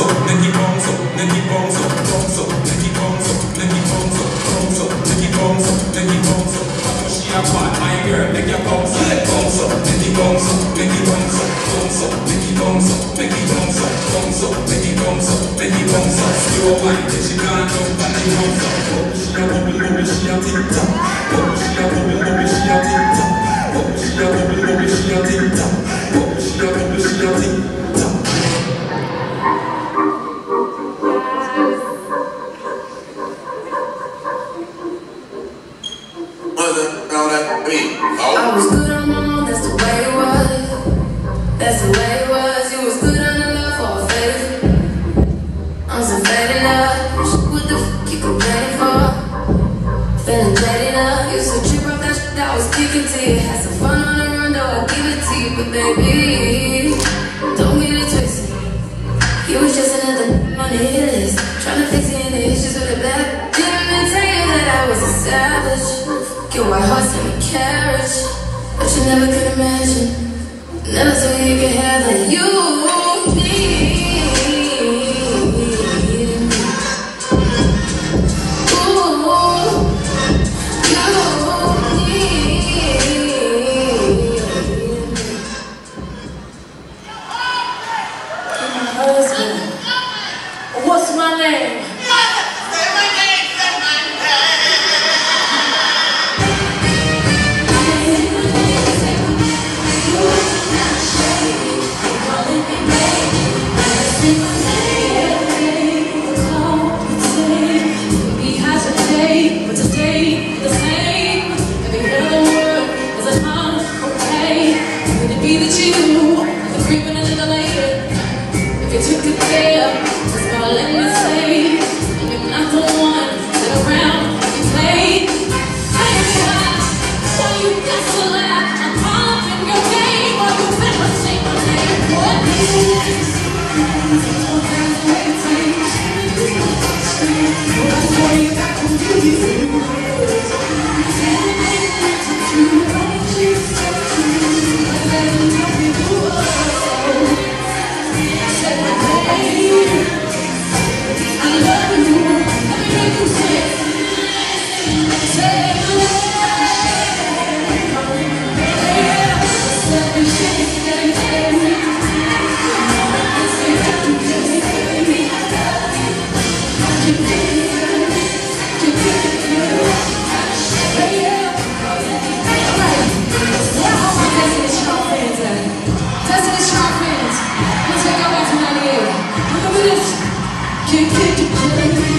I was good on my own, that's the way it was. That's the way it was. You was good on the love for a faded. I'm so faded up. What the fuck you complaining for? Feeling jaded up. Used to trip off that shit I was kicking to you. Had some fun on the run, though I'll give it to you. But baby, don't get it twisted. You was just another on the hit list. Trying to fix any issues with a back. Didn't mean to tell you that I was a savage. Your white horse and a carriage, but you never could imagine. Never thought you could have that you need. My husband. What's my name? Can't